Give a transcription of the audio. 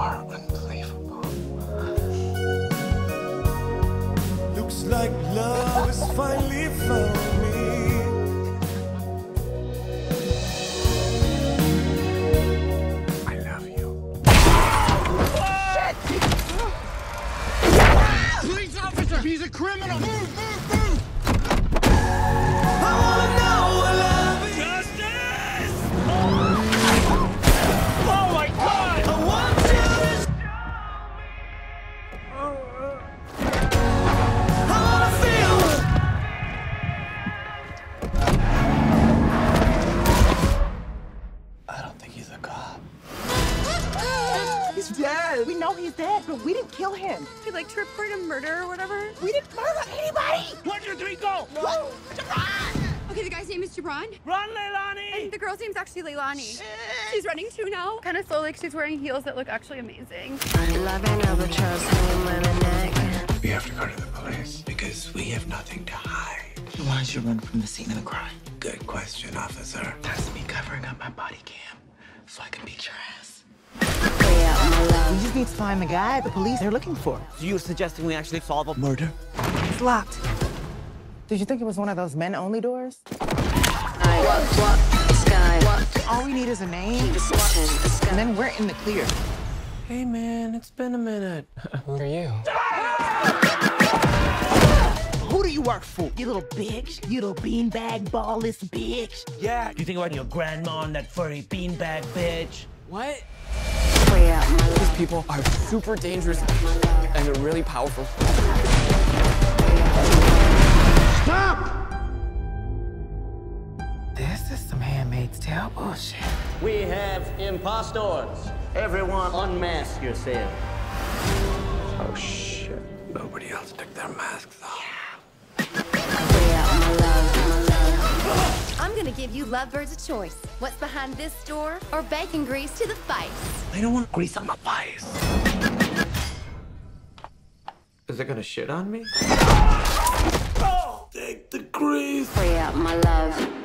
are unbelievable. Looks like love has finally found me. I love you. Police officer! He's a criminal! Move! I wanna know what love is. Justice! Oh my God! I want you to I wanna feel. I don't think he's a cop. He's dead. We know he's dead, but we didn't kill him. He like to report a murder or whatever. We didn't murder anybody. 1, 2, 3, go! No. Okay, the guy's name is Jabron. Run, Leilani! And the girl's name's actually Leilani. She's running too now. Kind of slow, like she's wearing heels that look actually amazing. We have to go to the police because we have nothing to hide. Why did you run from the scene of the crime? Good question, officer. That's me covering up my body cam so I can beat your ass. We just need to find the guy the police are looking for. So you're suggesting we actually solve a murder? It's locked. Did you think it was one of those men-only doors? All we need is a name, and then we're in the clear. Hey, man, it's been a minute. Who are you? Who do you work for? You little bitch. You little beanbag ballless bitch. Yeah. You think about your grandma and that furry beanbag bitch? What? These people are super dangerous and they're really powerful. This is some Handmaid's Tale bullshit. We have impostors. Everyone unmask yourself. Oh, shit. Nobody else took their masks off. I'm gonna give you lovebirds a choice. What's behind this door or bacon grease to the face? I don't want grease on my face. Is it gonna shit on me? Take the grease. Free up my love.